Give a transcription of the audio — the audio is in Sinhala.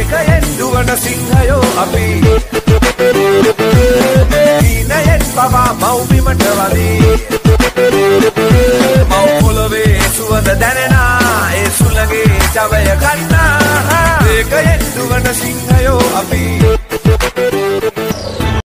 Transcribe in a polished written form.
ඒකයෙන් දුවන සිංහයෝ අපි දීනයෙන් පවා මව්බිමට වදී මව් පොළවේ සුවඳ දැනෙනා ඒ සුළඟේ ජවය ගන්නා ඒකයෙන් දුවන සිංහයෝ අපි